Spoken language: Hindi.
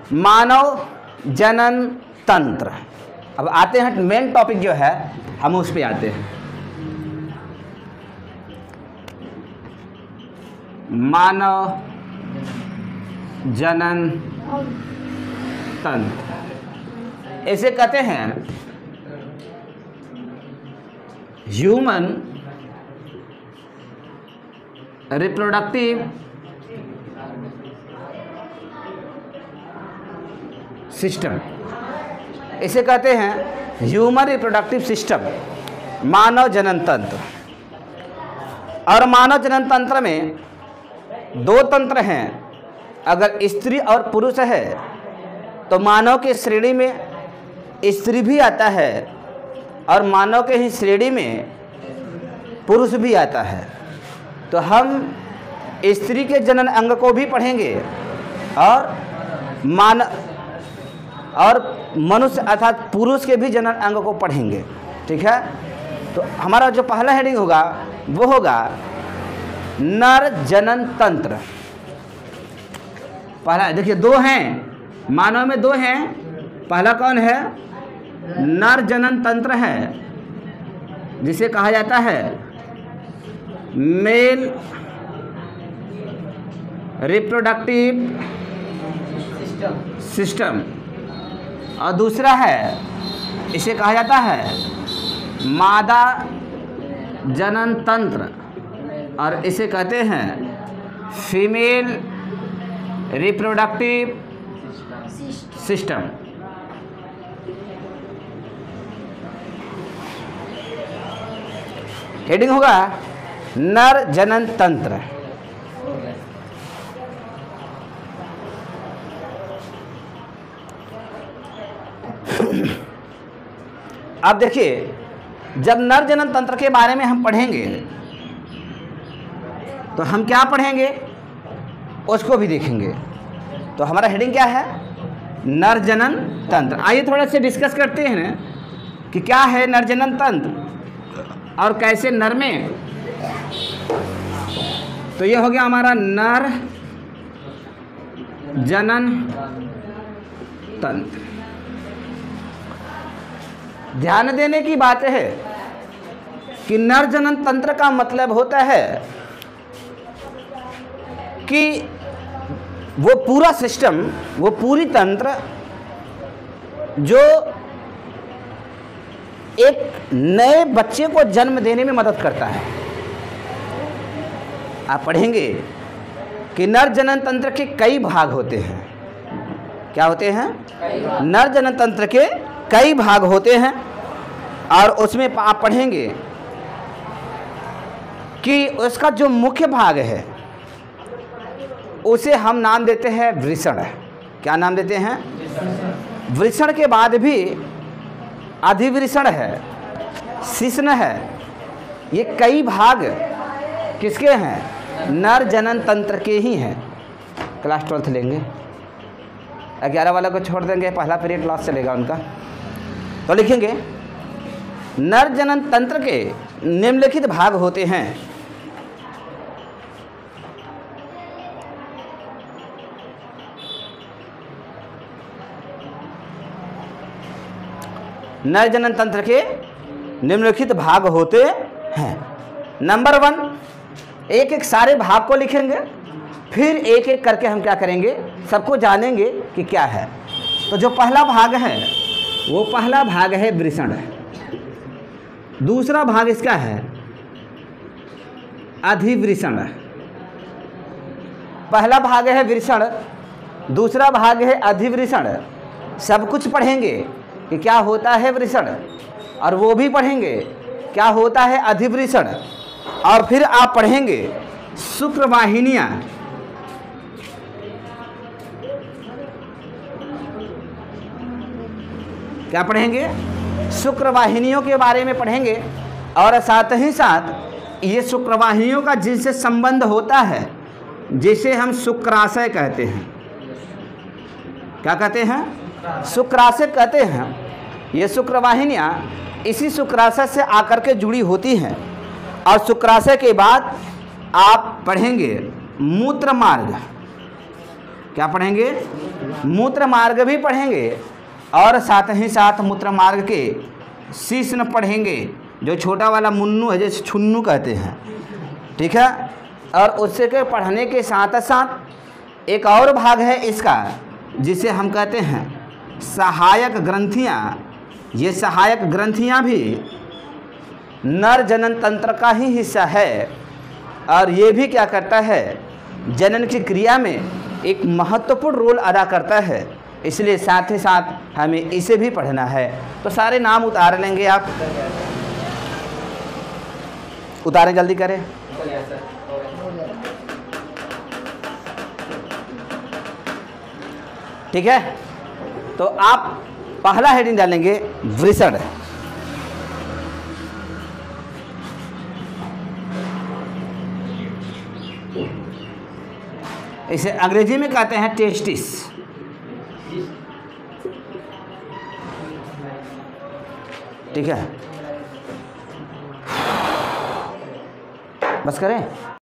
मानव जनन तंत्र। अब आते हैं मेन टॉपिक जो है, हम उस पे आते हैं। मानव जनन तंत्र, इसे कहते हैं ह्यूमन रिप्रोडक्टिव सिस्टम। इसे कहते हैं ह्यूमन रिप्रोडक्टिव सिस्टम, मानव जनन तंत्र। और मानव जनन तंत्र में दो तंत्र हैं। अगर स्त्री और पुरुष है तो मानव की श्रेणी में स्त्री भी आता है और मानव के ही श्रेणी में पुरुष भी आता है। तो हम स्त्री के जनन अंग को भी पढ़ेंगे और मनुष्य अर्थात पुरुष के भी जनन अंग को पढ़ेंगे। ठीक है, तो हमारा जो पहला हेडिंग होगा वो होगा नर जनन तंत्र। पहला देखिए, दो हैं मानव में, दो हैं। पहला कौन है? नर जनन तंत्र है, जिसे कहा जाता है मेल रिप्रोडक्टिव सिस्टम। और दूसरा है, इसे कहा जाता है मादा जनन तंत्र, और इसे कहते हैं फीमेल रिप्रोडक्टिव सिस्टम। हेडिंग होगा नर जनन तंत्र। अब देखिए, जब नर जनन तंत्र के बारे में हम पढ़ेंगे तो हम क्या पढ़ेंगे उसको भी देखेंगे। तो हमारा हेडिंग क्या है? नर जनन तंत्र। आइए थोड़ा से डिस्कस करते हैं कि क्या है नर जनन तंत्र और कैसे नर में। तो ये हो गया हमारा नर जनन तंत्र। ध्यान देने की बात है कि नर जनन तंत्र का मतलब होता है कि वो पूरा सिस्टम, वो पूरी तंत्र जो एक नए बच्चे को जन्म देने में मदद करता है। आप पढ़ेंगे कि नर जनन तंत्र के कई भाग होते हैं। क्या होते हैं? नर जनन तंत्र के कई भाग होते हैं और उसमें आप पढ़ेंगे कि उसका जो मुख्य भाग है उसे हम नाम देते हैं वृषण। क्या नाम देते हैं? वृषण के बाद भी अधिवृषण है, शिश्न है। ये कई भाग किसके हैं? नर जनन तंत्र के ही हैं। क्लास 12th लेंगे, 11 वाला को छोड़ देंगे, पहला पीरियड क्लास चलेगा उनका। तो लिखेंगे नर जनन तंत्र के निम्नलिखित भाग होते हैं। नर जनन तंत्र के निम्नलिखित भाग होते हैं। नंबर 1, एक एक सारे भाग को लिखेंगे, फिर एक एक करके हम क्या करेंगे, सबको जानेंगे कि क्या है। तो जो पहला भाग है वो पहला भाग है वृषण। दूसरा भाग इसका है अधिवृषण। पहला भाग है वृषण, दूसरा भाग है अधिवृषण। सब कुछ पढ़ेंगे कि क्या होता है वृषण, और वो भी पढ़ेंगे क्या होता है अधिवृषण। और फिर आप पढ़ेंगे शुक्रवाहिनियाँ। क्या पढ़ेंगे? शुक्रवाहिनियों के बारे में पढ़ेंगे। और साथ ही साथ ये शुक्रवाहिनियों का जिनसे संबंध होता है, जिसे हम शुक्राशय कहते हैं। क्या कहते हैं? शुक्राशय कहते हैं। ये शुक्रवाहिनियाँ इसी शुक्राशय से आकर के जुड़ी होती हैं। और शुक्राशय के बाद आप पढ़ेंगे मूत्र मार्ग। क्या पढ़ेंगे? मूत्र मार्ग भी पढ़ेंगे और साथ ही साथ मूत्र मार्ग के शीर्ष पढ़ेंगे, जो छोटा वाला मुन्नू है, जैसे छुन्नू कहते हैं, ठीक है। और उससे के पढ़ने के साथ साथ एक और भाग है इसका, जिसे हम कहते हैं सहायक ग्रंथियाँ। ये सहायक ग्रंथियाँ भी नर जनन तंत्र का ही हिस्सा है और ये भी क्या करता है? जनन की क्रिया में एक महत्वपूर्ण रोल अदा करता है, इसलिए साथ ही साथ हमें इसे भी पढ़ना है। तो सारे नाम उतार लेंगे आप, उतारें, जल्दी करें। ठीक है, तो आप पहला हेडिंग डालेंगे वृषण। इसे अंग्रेजी में कहते हैं टेस्टिस। ठीक है, बस करें।